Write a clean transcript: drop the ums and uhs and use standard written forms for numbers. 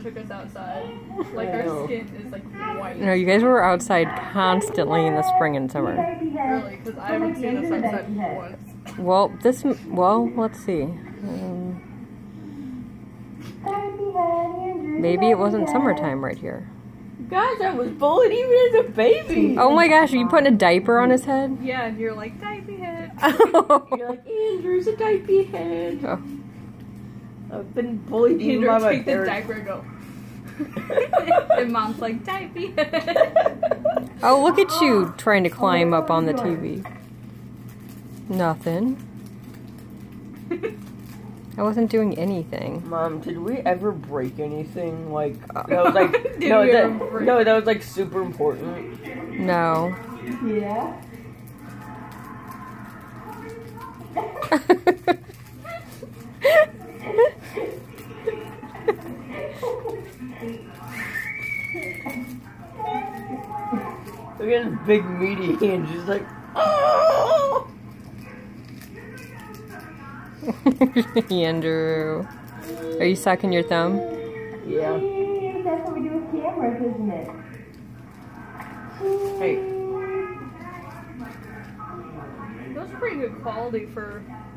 took us outside. Like, our skin is, like, white. No, you guys were outside constantly in the spring and summer. Really? Because I haven't seen us outside once. Well, let's see. Maybe it wasn't summertime right here. Gosh, I was bullied even as a baby. Oh my gosh, are you putting a diaper on his head? Yeah, and you're like, diaper head. You're like, Andrew's a diaper head. Oh. I've been bullied even Andrew, by my take the parents. diaper and go. And mom's like, diaper head. Oh, look at you trying to climb up on the TV. Nothing. I wasn't doing anything. Mom, did we ever break anything? Like, that was like, that was like super important. No. Yeah. Look at his big meaty hand. She's like, oh! Andrew. Are you sucking your thumb? Yeah. That's what we do with cameras, isn't it? Hey. That was pretty good quality for